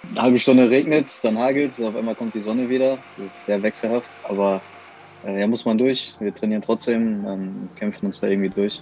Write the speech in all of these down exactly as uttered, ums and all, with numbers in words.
Eine halbe Stunde regnet es, dann hagelt es, auf einmal kommt die Sonne wieder. Das ist sehr wechselhaft, aber äh, ja, muss man durch. Wir trainieren trotzdem ähm, und kämpfen uns da irgendwie durch.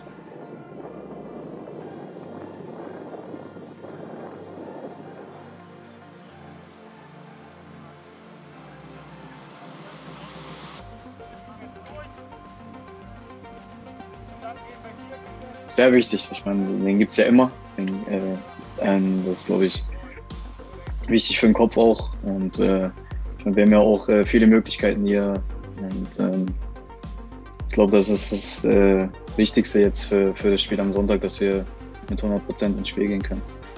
Sehr wichtig. Ich meine, den gibt es ja immer. Den, äh, ähm, das ist, glaube ich, wichtig für den Kopf auch. Und äh, ich meine, wir haben ja auch äh, viele Möglichkeiten hier. Und ähm, ich glaube, das ist das äh, Wichtigste jetzt für, für das Spiel am Sonntag, dass wir mit hundert Prozent ins Spiel gehen können.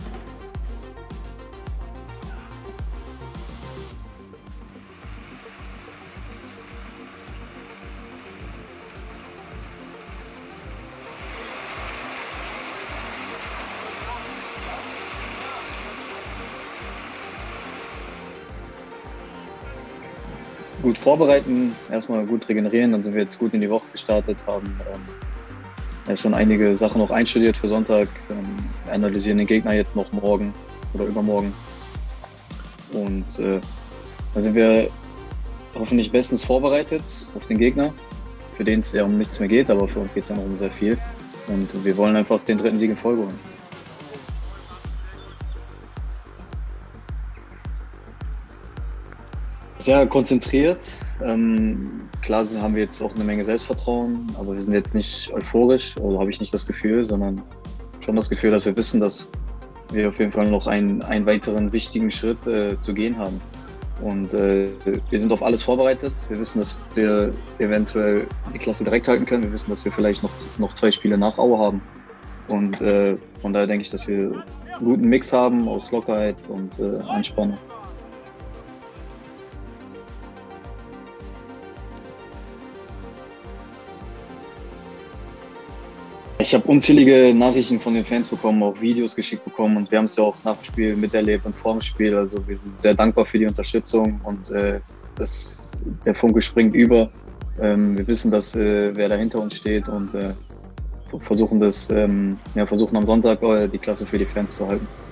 Gut vorbereiten, erstmal gut regenerieren, dann sind wir jetzt gut in die Woche gestartet, haben ähm, ja, schon einige Sachen noch einstudiert für Sonntag, ähm, analysieren den Gegner jetzt noch morgen oder übermorgen und äh, dann sind wir hoffentlich bestens vorbereitet auf den Gegner, für den es ja um nichts mehr geht, aber für uns geht es ja noch um sehr viel und wir wollen einfach den dritten Sieg in Folge holen. Sehr konzentriert. Ähm, klar haben wir jetzt auch eine Menge Selbstvertrauen, aber wir sind jetzt nicht euphorisch, also habe ich nicht das Gefühl, sondern schon das Gefühl, dass wir wissen, dass wir auf jeden Fall noch einen, einen weiteren wichtigen Schritt äh, zu gehen haben. Und äh, wir sind auf alles vorbereitet. Wir wissen, dass wir eventuell die Klasse direkt halten können. Wir wissen, dass wir vielleicht noch, noch zwei Spiele nach Aue haben. Und äh, von daher denke ich, dass wir einen guten Mix haben aus Lockerheit und äh, Anspannung. Ich habe unzählige Nachrichten von den Fans bekommen, auch Videos geschickt bekommen und wir haben es ja auch nach dem Spiel miterlebt und vor dem Spiel. Also wir sind sehr dankbar für die Unterstützung und äh, das, der Funke springt über. Ähm, wir wissen, dass äh, wer da hinter uns steht und äh, versuchen das, ähm, ja, versuchen am Sonntag äh, die Klasse für die Fans zu halten.